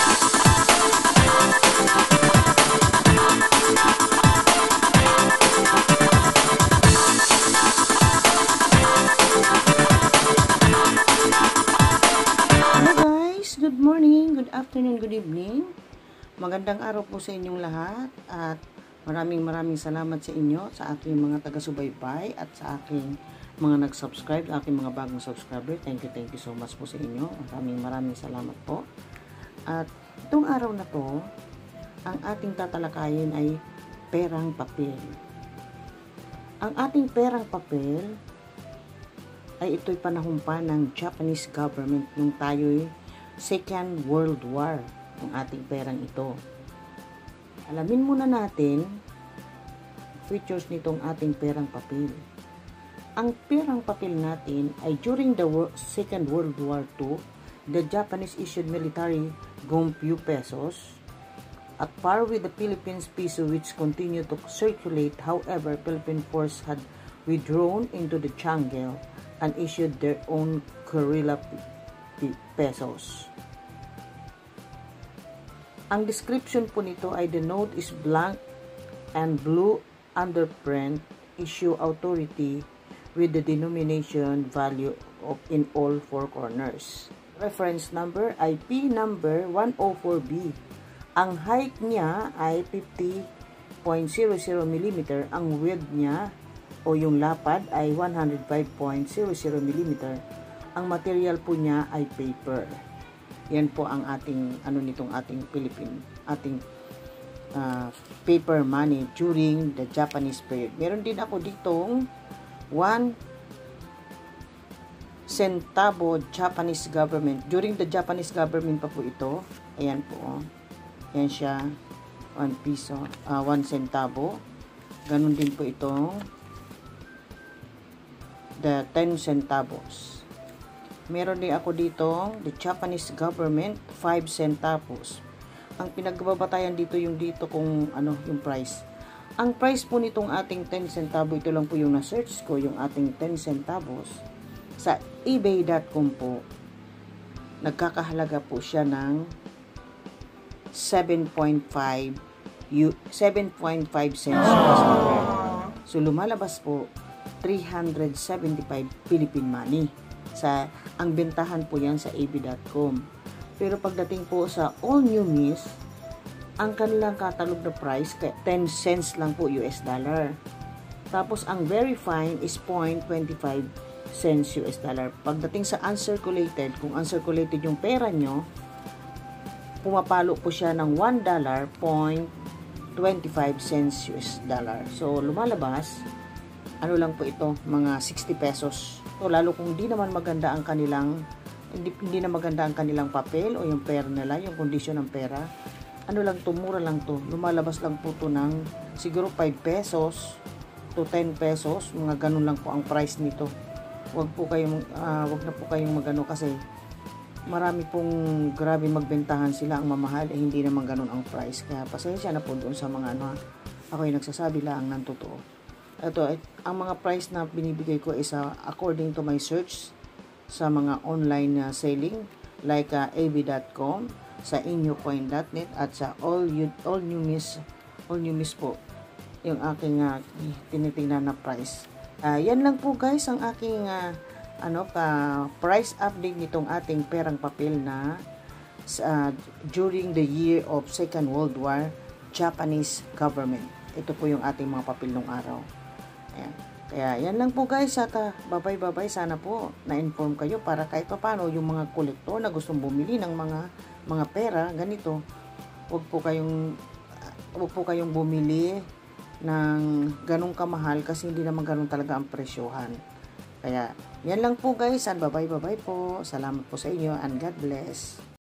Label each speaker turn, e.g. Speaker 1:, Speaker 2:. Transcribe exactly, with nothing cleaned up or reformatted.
Speaker 1: Good morning, good afternoon, good evening. Magandang araw po sa inyong lahat at maraming maraming salamat sa inyo, sa aking mga taga-subaybay at sa aking mga nag-subscribe, sa aking mga bagong subscriber. Thank you, thank you so much po sa inyo. Maraming maraming salamat po. At itong araw na to, ang ating tatalakayin ay perang papel. Ang ating perang papel ay ito'y panahon pa ng Japanese government nung tayo'y Second World War, ang ating perang ito. Alamin muna natin features nitong ating perang papel. Ang perang papel natin ay during the Second World War Two, the Japanese issued military gompyu pesos at par with the Philippines peso, which continued to circulate. However, Philippine force had withdrawn into the jungle and issued their own guerrilla pesos. Ang description po nito ay the note is blank and blue underprint, issue authority with the denomination value of in all four corners. Reference number ay P number one oh four B. Ang height niya ay fifty point zero zero millimeter. Ang width niya o yung lapad ay one hundred five point zero zero millimeter. Ang material po niya ay paper. Yan po ang ating ano nitong ating Philippine, ating uh, paper money during the Japanese period. Meron din ako ditong one centavo Japanese government. During the Japanese government pa po ito. Ayan po. Yan siya. one piso, uh, one centavo. Ganun din po itong the ten centavos. Meron din ako dito, the Japanese government, five centavos. Ang pinagbabatayan dito yung dito kung ano yung price. Ang price po nitong ating ten centavo, ito lang po yung na-search ko, yung ating ten centavos. Sa ebay dot com po, nagkakahalaga po siya ng seven point five cents. So lumalabas po three hundred seventy-five Philippine money. Sa ang bentahan po yan sa ebay dot com. Pero pagdating po sa All New Miss, ang kanilang catalog na price ten cents lang po U S dollar. Tapos ang very fine is zero point two five cents U S dollar. Pagdating sa uncirculated, kung uncirculated yung pera nyo, pumapalo po siya ng one dollar zero point two five cents U S dollar. So lumalabas, ano lang po ito, mga sixty pesos. So, lalo kung hindi naman maganda ang kanilang, hindi, hindi na maganda ang kanilang papel o yung pera nila, yung kondisyon ng pera, ano lang to, mura lang to. Lumalabas lang po to ng siguro five pesos to ten pesos, mga ganun lang po ang price nito. Wag po kayong, uh, wag na po kayong magano kasi marami pong grabe magbentahan sila, ang mamahal, eh hindi naman ganun ang price. Kaya pasensya na po doon sa mga ano, ako yung nagsasabi lang ng totoo. Ito, ang mga price na binibigay ko is uh, according to my search sa mga online uh, selling like uh, ebay dot com, sa inyocoin dot net at sa all you, all new miss all new miss po yung aking uh, tinitingnan na price. Uh, yan lang po guys ang aking uh, ano pa price update nitong ating perang papel na uh, during the year of Second World War Japanese government. Ito po yung ating mga papel nung araw. Ayan. Kaya yan lang po guys at uh, babay babay, sana po na-inform kayo para kahit pa paano yung mga kolektor na gustong bumili ng mga mga pera ganito, wag po kayong uh, wag po kayong bumili ng ganong kamahal kasi hindi naman ganon talaga ang presyohan. Kaya yan lang po guys at babay babay po, salamat po sa inyo and God bless.